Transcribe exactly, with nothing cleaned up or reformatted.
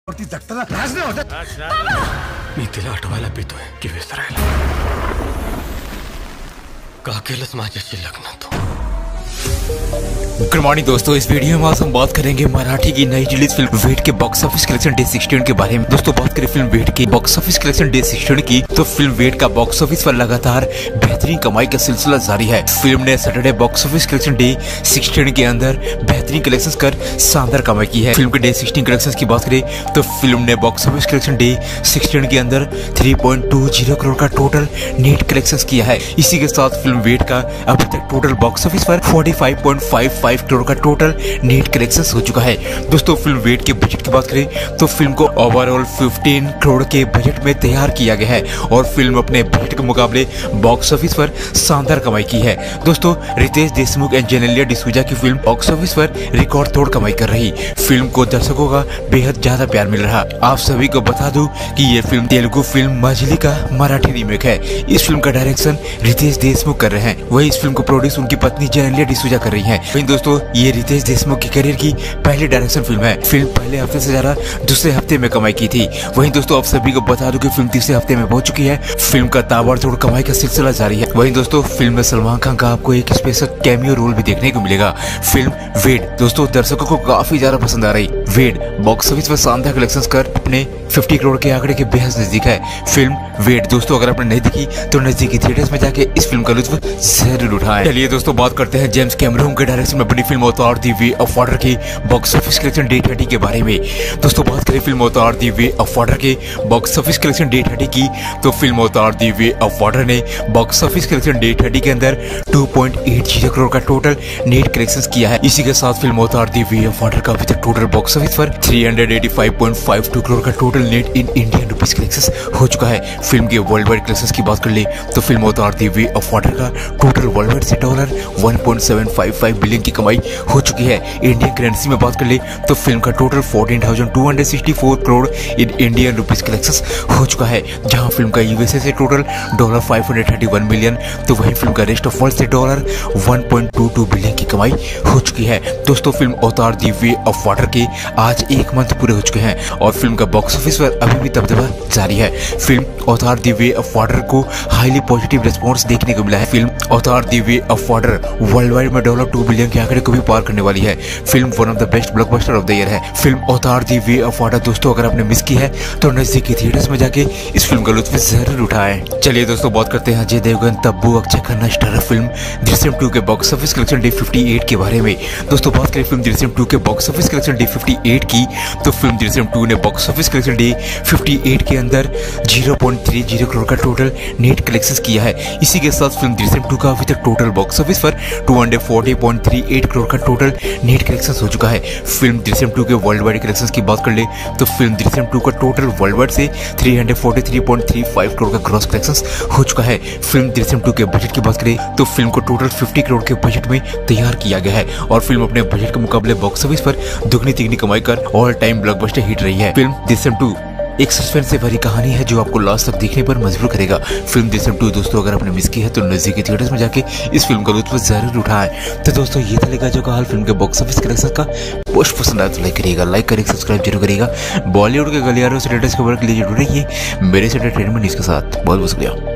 मी तिला आठवायला पितोय की विसरायला. का केलंच माझ्याशी लग्न तू. गुड मॉर्निंग दोस्तों, इस वीडियो में आज हम बात करेंगे मराठी की नई रिलीज फिल्म वेट के box office collection day sixteen के बारे में. दोस्तों बात करें फिल्म वेट के box office collection day sixteen की, तो फिल्म वेट का बॉक्स ऑफिस पर लगातार बेहतरीन कमाई का सिलसिला जारी है. फिल्म ने Saturday box office collection day sixteen के अंदर बेहतरीन कलेक्शन कर शानदार कमाई की है. फिल्म के डे सिक्सटीन कलेक्शन की बात करें तो फिल्म ने box office collection day sixteen के अंदर three point two zero crore का टोटल नेट कलेक्शन किया है. इसी के साथ फिल्म वेट का अभी तक टोटल बॉक्स ऑफिस पर forty five point five five crore का टोटल नेट कलेक्शंस हो चुका है. दोस्तों फिल्म वेट के बजट की बात करें तो फिल्म को ओवरऑल फिफ्टीन करोड़ के बजट में तैयार किया गया है और फिल्म अपने बजट के मुकाबले बॉक्स ऑफिस पर शानदार कमाई की है. दोस्तों रितेश देशमुख एंड जेनेलिया डिसूजा की फिल्म बॉक्स ऑफिस पर रिकॉर्ड तोड़ कमाई कर रही. फिल्म को दर्शकों का बेहद ज्यादा प्यार मिल रहा. आप सभी को बता दूं कि ये फिल्म तेलुगु फिल्म मजली का मराठी रीमेक है. इस फिल्म का डायरेक्शन रितेश देशमुख कर रहे हैं. वही इस फिल्म को प्रोड्यूस उनकी पत्नी जेनेलिया डिसूजा कर रही है. वहीं दोस्तों ये रितेश देशमुख की करियर की पहली डायरेक्शन फिल्म है. फिल्म पहले हफ्ते से ज्यादा दूसरे हफ्ते में कमाई की थी. वहीं दोस्तों आप सभी को बता दूं कि फिल्म तीसरे हफ्ते में पहुंच चुकी है. फिल्म का ताबड़तोड़ कमाई का सिलसिला जारी है. वहीं दोस्तों फिल्म में सलमान खान का आपको एक स्पेशल कैमियो रोल भी देखने को मिलेगा. फिल्म वेट दोस्तों दर्शकों को काफी ज्यादा पसंद आ रही. वेट बॉक्स ऑफिस पर शानदार कलेक्शन कर अपने फिफ्टी करोड़ के आंकड़े के बेहद नजदीक है. फिल्म वेट दोस्तों अगर आपने नहीं देखी तो नजदीकी थिएटर्स में जाके इस फिल्म का लुत्फ जरूर उठाएं. चलिए दोस्तों बात करते हैं जेम्स कैमरून के डायरेक्शन में बनी film Avatar the way of water की box office collection day thirty के बारे में. दोस्तों बात करें film Avatar the way of water के box office collection day thirty की, तो film Avatar the way of water ने box office collection day thirty के अंदर two point eight zero crore का टोटल नेट कलेक्शन किया है. इसी के साथ film Avatar the way of water का अभी तक टोटल बॉक्स ऑफिस पर three hundred eighty five point five two crore का total net in Indian rupees collection हो चुका है. फिल्म के वर्ल्ड वाइड कलेक्शन की बात कर ले तो film Avatar the way of water का टोटल वर्ल्ड वाइड से dollar one point seven five five billion की कमाई हो चुकी है. इंडियन करेंसी में बात कर ले तो फिल्म का total fourteen thousand two hundred sixty four crore in Indian rupees collections हो चुका है. जहां फिल्म का यूएसए से total dollar five hundred thirty one million, तो वहीं फिल्म का रेस्ट ऑफ वर्ल्ड से dollar one point two two billion की कमाई हो चुकी है. दोस्तों film Avatar the way of water के आज एक मंथ पूरे हो चुके हैं और फिल्म का बॉक्स ऑफिस पर अभी भी दबदबा जारी है. Film Avatar the way of water को हाईली पॉजिटिव रिस्पॉन्स देखने को मिला है. Film Avatar the way of water worldwide में डॉलर टू बिलियन के आंकड़े को भी पार करने वाली है. Film one of the best blockbuster of the year है. Film Avatar the way of water दोस्तों अगर आपने मिस की है तो नजदीकी थिएटर्स में जाके इस फिल्म का लुत्फ जरूर उठाएं. चलिए दोस्तों बात करते हैं Ajay Devgn Tabu Akshaye Khanna starrer film Drishyam two के box office collection day fifty eight के बारे में. दोस्तों बात करें फिल्म दृश्यम टू के box office collection day fifty eight की, तो फिल्म दृश्यम टू ने box office collection day fifty eight के अंदर zero point three zero crore का टोटल नेट कलेक्शन किया है. इसी के साथ फिल्म दृश्यम टू का अभी तक टोटल बॉक्स ऑफिस पर two hundred forty point three eight crore का टोटल नेट कलेक्शन हो चुका है. फिल्म दृश्यम टू के वर्ल्ड वाइड कलेक्शन की बात कर ले तो फिल्म दृश्यम टू का टोटल वर्ल्ड वाइड से three hundred forty three point three five crore का ग्रॉस कलेक्शन हो चुका है. फिल्म दृश्यम टू के बजट की बात करें तो फिल्म को टोटल फिफ्टी करोड़ के बजट में तैयार किया गया है और फिल्म अपने बजट के मुकाबले बॉक्स ऑफिस पर दुगनी तिगनी कमाई कर ऑल टाइम ब्लॉकबस्टर हिट रही है. फिल्म दृश्यम टू एक सस्पेंस से भरी कहानी है जो आपको लास्ट तक देखने पर मजबूर करेगा. फिल्म दृश्यम टू दोस्तों अगर आपने मिस की है तो नजदीकी थिएटर्स में जाके इस फिल्म का लुत्फ जरूर उठाएं. तो दोस्तों ये था लेगा जो कहा फिल्म के बॉक्स ऑफिस कलेक्शन का. पोस्ट पसंद आया तो लाइक करिएगा, लाइक करेगा, सब्सक्राइब जरूर करिएगा. बॉलीवुड के गलियारों से लेटेस्ट खबर के लिए जुड़े रहिए मेरे से एंटरटेनमेंट न्यूज के साथ. बहुत बहुत शुक्रिया.